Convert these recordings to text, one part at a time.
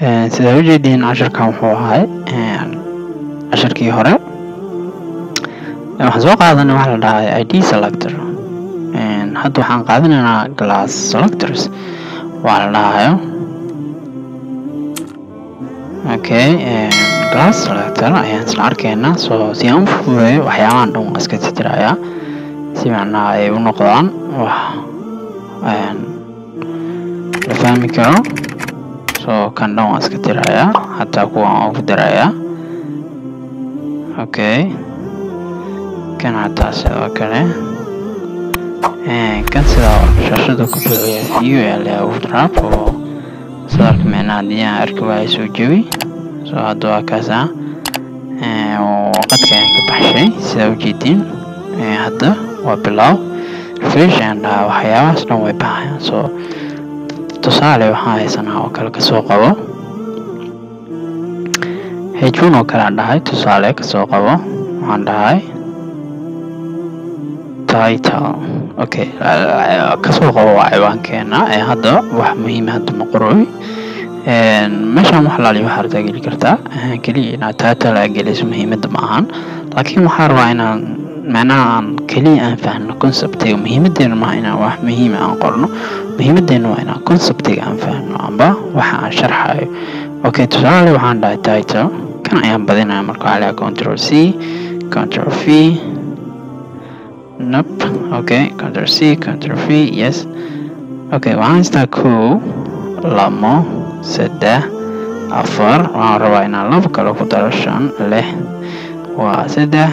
sida ujeedin casharkan wuxuu ahay casharkii hore waxaan soo qaadanay waxa la dhahay ID selector. hadda waxaan qaadanaynaa class selectors waxa la dhahayo. okay class selector ayaan isla arkaynaa. so si aan u fududeeyo waxyaabahan dhan waan iska tirtirayaa si macnaha ay u noqdaan wax la fahmi karo. so kan dhan waan iska tirayaa hataa kuwan waan ugu darayaa. okay kan hataa sidoo kale kan sidaa shaashada ku buuxiya view ayaa la overlap oo sadarka macnaha haddii aan arki waayo soo jawi. so hadda waa kaasa qadka ayaan ka baxshay sida ujeedin. hadda waa bilow refresh ayaan dhahaa waxyaabahaas dhan way baxayaan. so tusaale waxaan haysanaa oo kale kasoo qabo h1 oo kale aan dhahay. tusaale kasoo qabo waxaan dhahay title. okay kasoo qabo waa ciwaankeena. hadda wax muhiim hadda ma qoroy meeshaan wax laali waxaad geli kartaa kaliya inaad title aad geliso muhiimada ma ahan. laakiin waxaan rabaa inaan macnaha aan kaliya aan fahno conceptiga. muhiimadeena maaha inaan wax muhiim aan qorno, muhiimadeena waa inaan conceptiga aan fahno amba waxa aan sharxayo. okay tusaale waxaan dhahay title kan ayaan badinaya marka waxaa lahaa control c control v nope. okay control c control v yes. okay waxaan haystaa 1 2 3 4 waxaan rabaa inaan laba kale ku daro 5 6 waa 3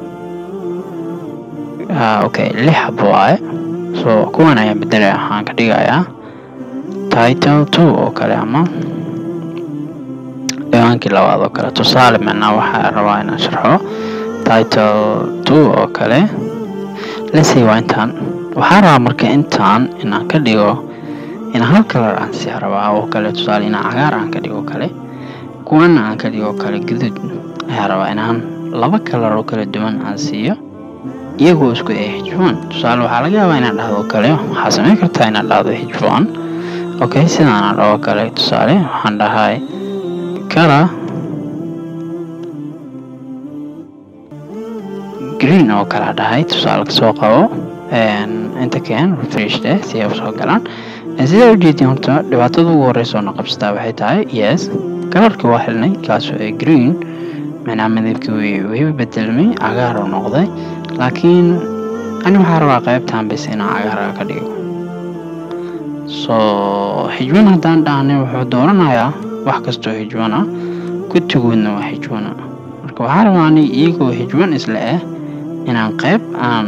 okay 6 xabo waaye. so kuwan ayaan bedelaya waxaan ka dhigayaa title 2 oo kale ama ciwaankii labaad oo kale. tusaale macnaha waxaa rabaa inaan sharxo title 2 oo kale. let's say waa intaan waxaan rabaa marka intaan inaan ka dhigo inaan hal color aan sii rabaa oo kale. tusaale inaan cagaar aan ka dhigo kale, kuwana aan ka dhigo kale guduud. ayaan rabaa inaan laba color oo kala duwan aan siiyo iyagoo isku h1. tusaale waxaa laga yaabaa inaan dhahdo kale waxaa samayn kartaa inaan dhahdo h1. okay sidaan aan dhaho kale tusaale waxaan dhahay color green oo kale dhahay. tusaale kasoo qabo inta keen refresh si ay usoo galaan. sida ujeedin horta dhibaatada ugu horeysa oo na qabsataa waxay tahay yes colorka waa helnay kaasoo green macnaha midabkii way bedelmay cagaar oo noqday. laakiin ani waxaan rabaa qaybtaan bas inaan cagaar ka dhigo. so h1 haddaan dhahnay wuxuu dooranayaa wax kastoo h1 ah kutigoodna waa h1. marka waxaan rabaa ani iyagoo h1 isla ah inaan qayb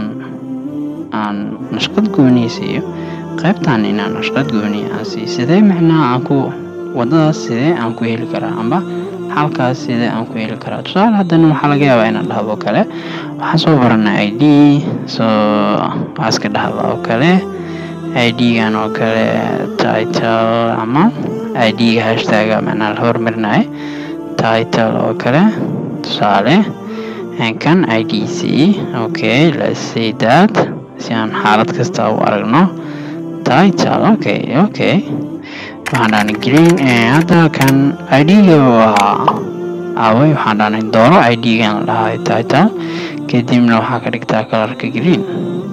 aan nashqad gooniyeysiiyo qaybtaan inaan nashqad gooniya aan siiyo. sidee macnaha aan ku wadadaas sidee aan ku heli karaa amba halkaas sidee aan ku heli karaa. tusaale haddana waxaa laga yaabaa inaan dhahdo kale waxaan soo baranay id. so waxaa iska dhahda oo kale id-gan oo kale title ama id-ga hashtaga macnaha la hormarinayo title oo kale. tusaale kan idc. okay let's say that si aan xaalad kasta u aragno title. okay waxaan dhahnay green. hadda kan id-ga waa away waxaan dhahnay dooro id-gan la dhahay title kadibna waxaa ka dhigtaa colorka green.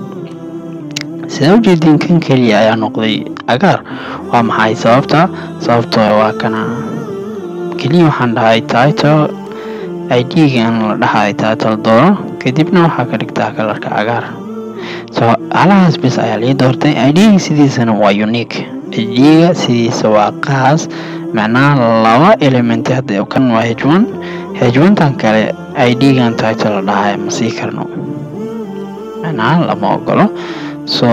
sida ujeedin kan keliya ayaa noqday cagaar. waa maxay sababta waa kana keliya waxaan dhahay title id-gan la dhahay title dooro kadibna waxaa ka dhigtaa colorka cagaar. so alahaas bis ayaa lii doortay. id-ga sidiisana waa unique. id-ga sidiisa waa qaas macnaha laba element hadda kan waa h1 tan kale id-gan title la dhahay ma sii karno macnaha lama ogolo. so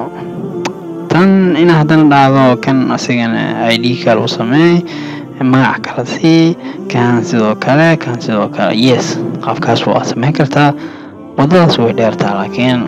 tan in haddana dhahdo kan asigana id kale u sameey magac kala sii kan sidoo kale yes qaabkaas waa samayn kartaa. wadadaas way dheertaa laakiin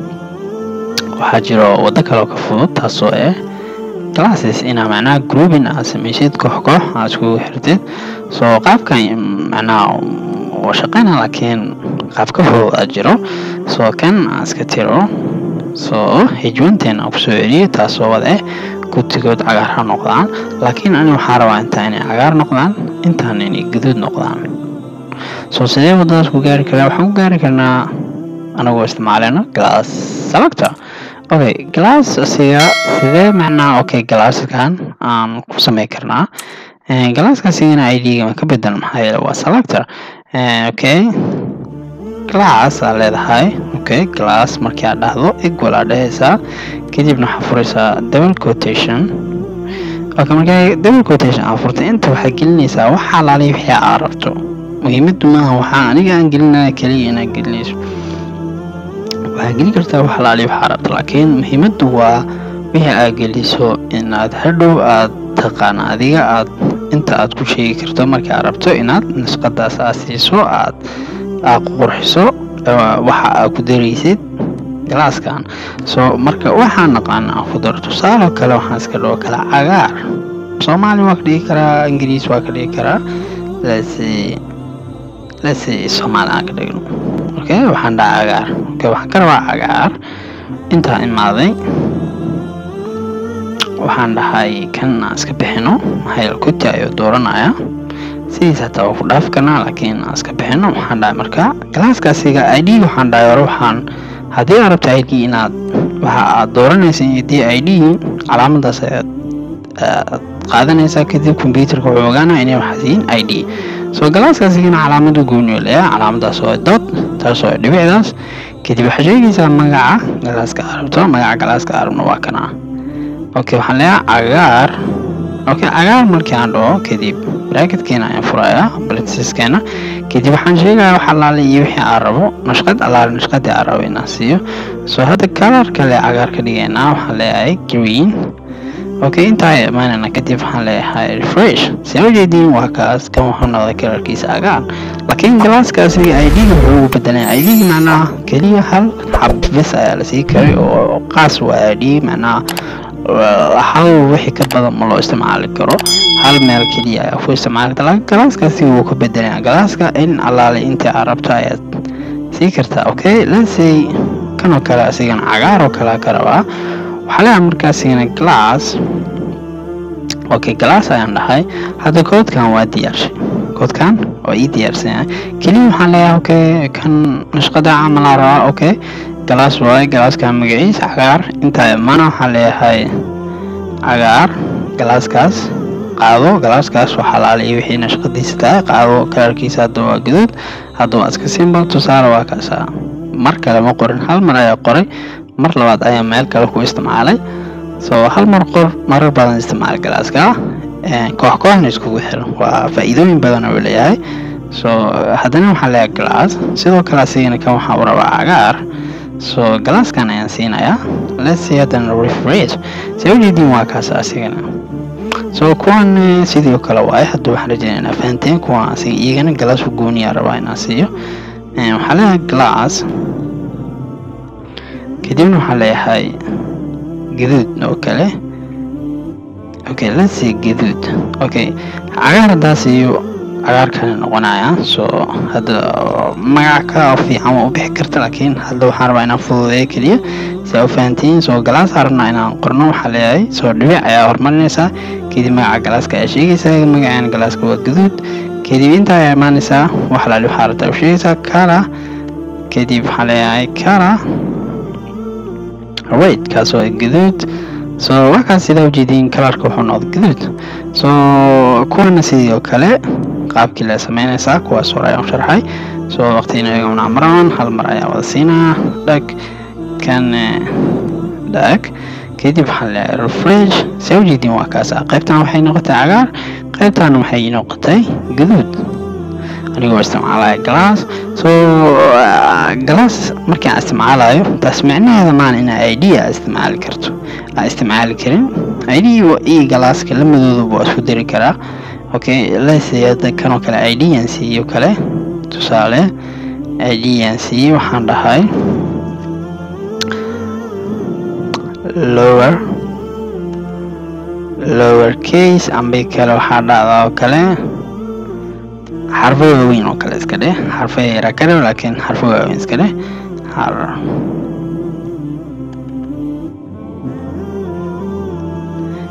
waxaa jiro wado kale oo ka fudud taasoo classes inaa macnaha grouping aad samaysid koox aad iskugu xirtid. so qaabkan macnaha waa shaqeyna laakiin qaab ka fudud aad jiro. so kan aan iska tiro. so h1 teen aan kusoo celiyo taasoo wada kutigood cagaar ha noqdaan, laakiin ani waxaan rabaa inta inay cagaar noqdaan, intaan inay gaduud noqdaan. So sidee wadadaas ku gaari karaa? Waxaan ku gaari karnaa anagoo isticmaalana glass selector. Okay, glass asiga sidee macnaa okay glasskan aan ku sameyn karnaa. Glasska sigana ID-ga ma ka bedel maxay waa selector. Okay, glass aa leedahay. Okay, glass markii aad dhahdo equal aad dhahaysaa, kadibna waxaa furaysaa double quotation. Okay, markii double quotation aad furtay inta waxaa gelinaysaa wax xalaaliyo wixii aad rabto. muhiimadu maaha waxaa aniga aan gelinaya kaliya inaad gelinayso, waxaa geli kartaa wax xalaaliyo waxa aad rabto, laakiin muhiimadu waa wixii aad geliso inaad hadhow aad taqaan adiga aad inta aad ku sheegi karto markii aad rabto inaad nashqadaas aad siiso aad qurxiso waxa aad ku daraysid glasskan. So marka waxaan naqaanaa ku dar tusaale kale waxaan iska dhoo kala cagaar Soomaali waa ka dhigi karaa, Ingiriis waa ka dhigi karaa, let's say Soomaali aan ka dhigno. Okay, waxaan dhahaa cagaar. Okay, waxaan ka rabaa cagaar inta imaaday waxaan dhahay kan aan iska bixino maxay ku tahay dooranaya sidiisa taa ku dhaaf kana, laakiin aan iska bixino waxaan dhahay marka glasskaasiga ID waxaan dhahay waxaan haddii aad rabto ID inaad waxa aad dooranaysa inay ID calaamadaas aad qaadanaysaa, kadib computerka wuxuu ogaanaa inay waxaasiin ID. So glasskaasiga calaamadu gooni leeyahay, calaamadaas oo dot taas oo dhibicdaas, kadib waxaa sheegaysaa magaca glasska aad rabto, magaca glasska aad rabno waa kana. Okay, waxaan leeyahay cagaar. Okay, cagaar markii aan dhaho kadib bracketkeena ayaan furayaa parentheseskeena, kadib waxaan sheegayaa wax alaale iyo wixii aan rabo, nashqad alaale nashqadii aan rabo inaan siiyo. So hadda color kale cagaar ka dhigaynaa, waxaan leeyahay green. Okay, intaa imaanayna kadib waxaan leeyahay refresh. Soo jeedin waa kaas kan wuxuu noqday colorkiisa cagaar, laakiin glasskaasi ID-ga wuxuu bedelay. ID-ga macnaha kaliya hal xab bas ayaa la sii karay oo qaas waa ID macnaha hal wixii ka badan ma loo isticmaali karo, hal meel kaliya ayaa ku isticmaali kartaa. Glasskaasi wuu ka bedelay, glasska in alaale inta aad rabto ayaad sii kartaa. Okay, let's say kan oo kale asigana cagaar oo kale ka rabaa, waxaa leeyahay markaasigana glass. Okay, glass ayaan dhahay. Hadda koodkan waa diyaarshay, koodkan waa ii diyaarsan kaliya waxaan leeyahay okay kan nashqada camal aan rabaa. Okay, glass waaye, glasska magaciisa cagaar. inta mana waxaan leeyahay cagaar, glasskaas qaado, glasskaas waxa xalaaliyo wixii nashqadiisa tahay qaado, colorkiisa hadda waa gaduud, hadda waa iska simple. tusaale waa kaasa, mar kale ma qorin, hal mar ayaa qoray, mar labaad ayaa meel kale ku isticmaalay. So hal mar qor, marar badan isticmaal glasska, koox iskugu xiro, waa faa'iidooyin badan oo leeyahay. So haddana waxaan leeyahay glass, sidoo kale asigana kan waxaan u rabaa cagaar. So glasskan ayaan siinayaa, let's see haddana refresh. soo jeedin waa kaas asigana. So kuwan sidoo kale waaye, hadda waxaan rajaynayaa inaad fahanteen. kuwan asiga iyagana glass u gooniya rabaa inaan siiyo. waxaan leeyahay glass, kadibna waxaan leeyahay gaduud oo kale. Okay, let's see gaduud. Okay, cagaar haddaas iyo cagaar kale noqonaya. So hadda magac kale oo fiican waa u bixi karta, laakiin hadda waxaan rabaa inaan fududeeyo kaliya si aad u fahantiin. So glass rabnaa inaan qorno, waxaa leeyahay soo dhibic ayaa hormarinaysaa, kadib magaca glasska ayaa sheegaysaa, magacaan glasska waa gaduud, kadib intaa ayaa imaanaysaa wax alaale waxaa rabtaa u sheegaysaa color, kadib waxaan leeyahay color red kaas oo gaduud. So waxaas sida u jeedin colorka wuxuu noqday gaduud. So kuwana sidoo kale qaabkii la sameynaysaa kuwaas hore ayaan sharxay. So waqtiina ayaguna amraan hal mar ayaa wada siinaa dhag kan dhag, kadib waxaan leeyahay refresh. soo jeedin waa kaas, qaybtan waxay noqotay cagaar, qaybtan waxay noqotay gaduud anigoo isticmaalaya glass. So glass markaan isticmaalayo taas macnaheedu maan in ID aad isticmaali karto, aad isticmaali karin. ID iyo glasska lamadooda waa isku dari karaa. Okay, let's say hadda kan oo kale ID aan siiyo kale, tusaale ID aan siiyo waxaan dhahay lower case ambi kale waxaa dhacdaa oo kale xarfo waaweyn oo kale iska dheh, xarfo yar kale laakiin xarfo waaweyn iska dheh.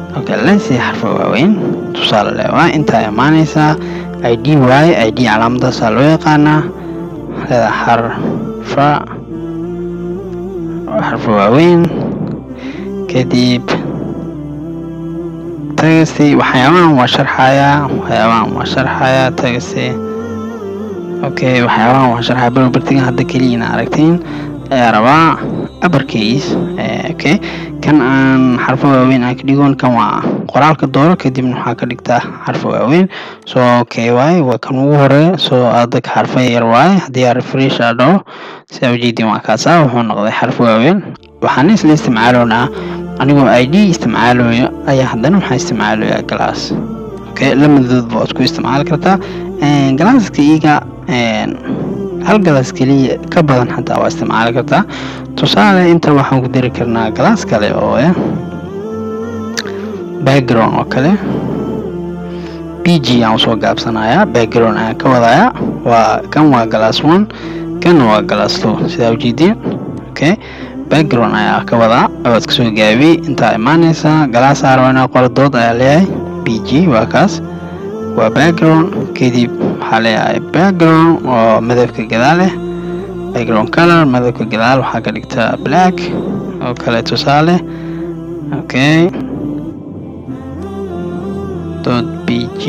okay let's see xarfo waaweyn tusaale leeyahay inta imaanaysa id calaamada saa loo yaqaanaa hada xarfo waaweyn kadib tagasi waxyaabahan waa sharxaya tagasi okay waxyaabahan waa sharxaya barbartiga hadda kaliya aragtiin ayaa rabaa uppercase okay kan aan xarfo waaweyn aan ka dhigoon kan waa qoraalka dooro kadibna waxaa ka dhigtaa xarfo waaweyn so okay waa kan ugu hore so adag xarfo yar waay haddii aan refresh adho sida ujeedin waa kaasa wuxuu noqday xarfo waaweyn waxaan isla isticmaaloonaa anigoo id isticmaalayo ayaa haddana waxaan isticmaalayaa glass okay lamadoodba waad ku isticmaali kartaa glasska iga hal glass kaliya ka badan hataa waa isticmaali kartaa tusaale inta waxaan ku dari karnaa glass kale oo background oo kale pg aan soo gaabsanayaa background aan ka wadayaa kan waa glass 1 kan waa glass 2 sida ujeedin okay background ayaa ka wadaa oo iska soo gaabiyay inta imaanaysa glass arwana qordood ayaa leeyahay pg waa kaas waa background kadib waxaa leeyahay background oo midabka gadaal leh background color midabka gadaal waxaa ka dhigtaa black oo kale tusaale okay .pg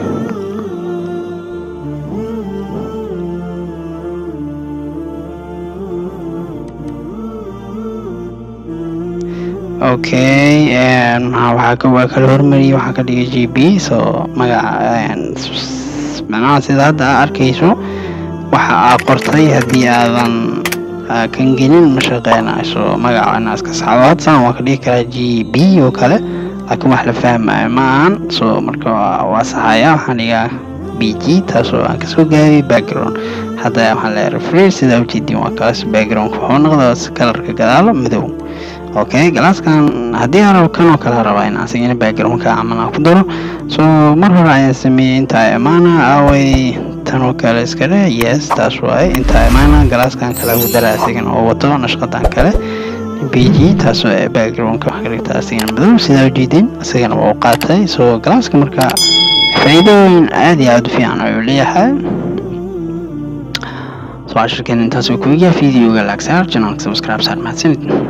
okay waxaa kala hormariyay waxaa ka dhigay gb so magaca macnaha sida hadda arkayso waxa aad qortay haddii aadan kan gelin ma shaqeynayso magaca inaad iska saxdo hadsan waa ka dhigi karaa gb oo kale laakiin wax la fahmayo ma ahan so marka waa saxaya waxaan dhigaa bg taasoo aan kasoo gaabiyay background hadda waxaan leeyahay refresh sida ujeedin waa kaas background wuxuu noqdaa kalarka gadaalo madow okay glasskan haddii aan kan oo kale rabaa in asigana backgroundka amana ku daro so mar hore ayaan sameeyay inta imaana away tan oo kale iska leh yes taas waay inta imaana glasskan kale ku daraa asigana oo wato nashqadan kale pg taasoo backgroundka wax ka dhigtaa asigana madow sida ujeedin asigana waa u qaatay so glasska marka faa'iidooyin aad iyo aad u fiican ayuu leeyahay so ashirkan intaas ku iga fiidiyoga like share channel subscribe mahadsanid